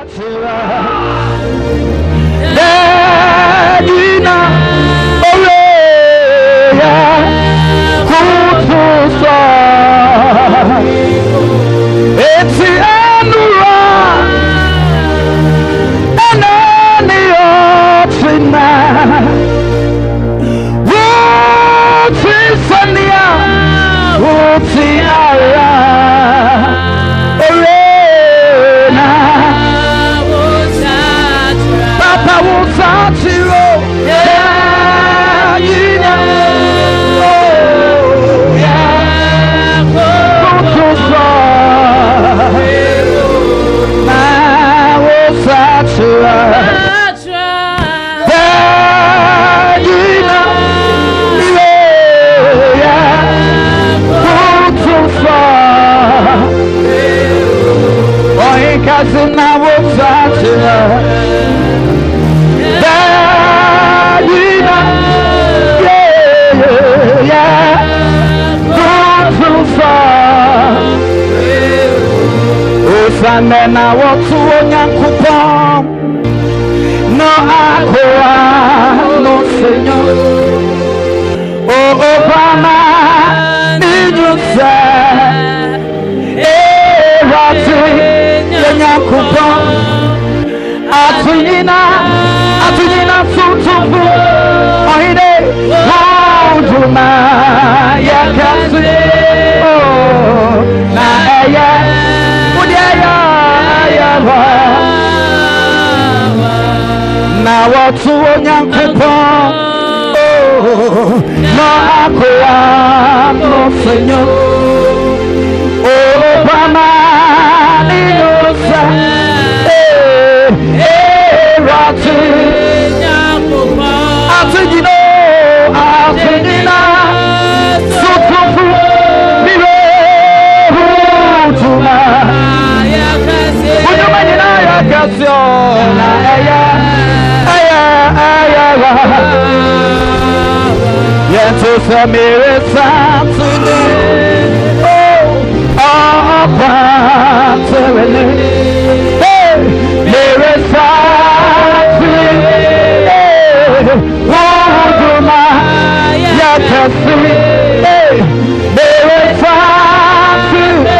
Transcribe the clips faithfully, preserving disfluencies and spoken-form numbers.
And then I walk to Onyankopon. No Aqua, no Senor. Oh, Obama, did you say? Eh, Rati, Onyankopon. Atunina, Atunina, Sutufu. Oide, Wonduma, Yakasi. Oh, na aya. Now what's Onyankopon? Oh, no Aqua, no Senor. Oh, Obama, Ninosa. Eh, eh, Rati. Atunino, Atunina, Sutufu, Miro, Hutuma. Yakasiona, aya, aya, aya, yento samire samsune, oh, oh, panserne, hey, mire samsune, hey, wonduma, yakasi, hey, mire samsune.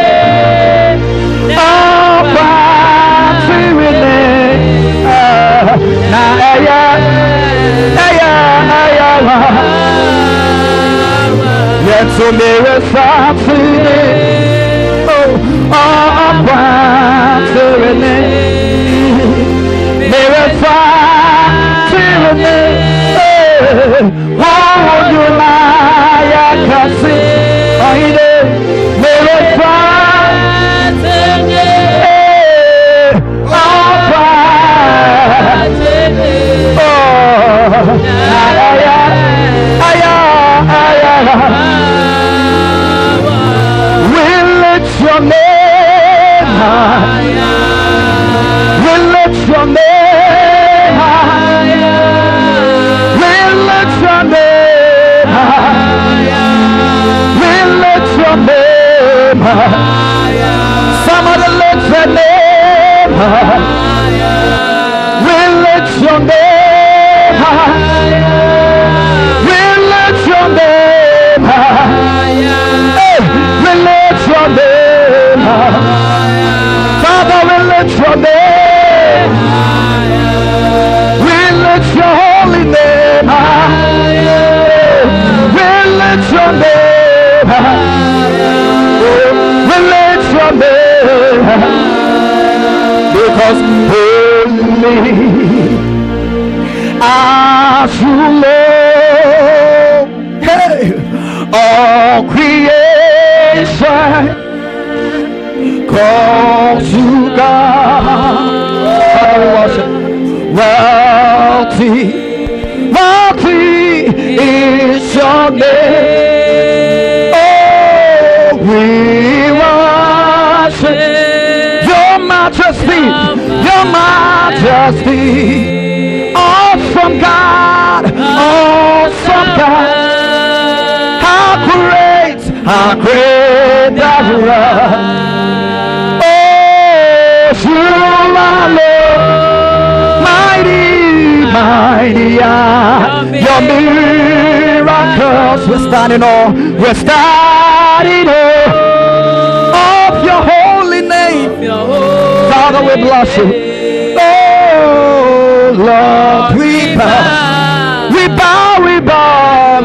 So mirror something, oh, oh, mirror something, oh, you lie, I can see, oh, mirror something, oh, your name high. We lift your name high. We lift your name high. We lift your name high. Somebody lift your name high. We lift your name high. We lift your name high. Hey, we lift your name. Father, we lift your name. We lift your holy name. We lift your name. We lift your name. Because holy are you, Lord. Hey, all creation call to God. Father, we worship. Wealthy, wealthy is your name. Oh, we worship your majesty, your majesty. Awesome God, awesome God. How great, how great thou art. your miracles. We're standing on, we're standing on of your holy name. Father, we bless you. Oh Lord, we bow, we bow, we bow.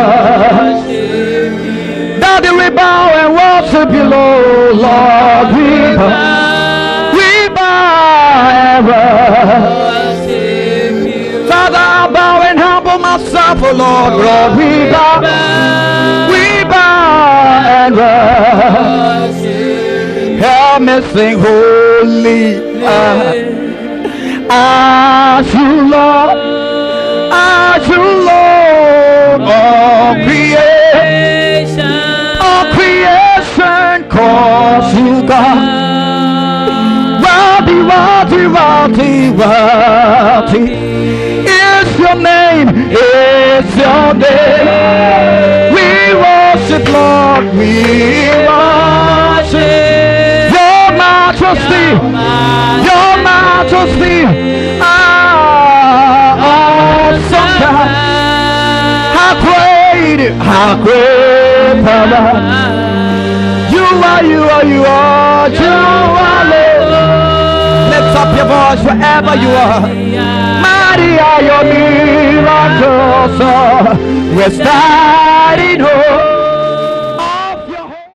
Daddy, we bow and worship you, Lord. Lord, we bow, we bow. Father, I bow and humble myself, oh Lord. Lord, we bow, we bow and worship. Help me sing holy. As you Lord, as you Lord, all creation, all creation calls you God. Worthy, worthy, worthy, worthy is your name, is your name. We worship, Lord, we worship your majesty, your majesty. Awesome God, how great, how great power. You are, you are, you are, you are Lord. Lift up your voice wherever you are. Mighty are your miracles. We're starting home.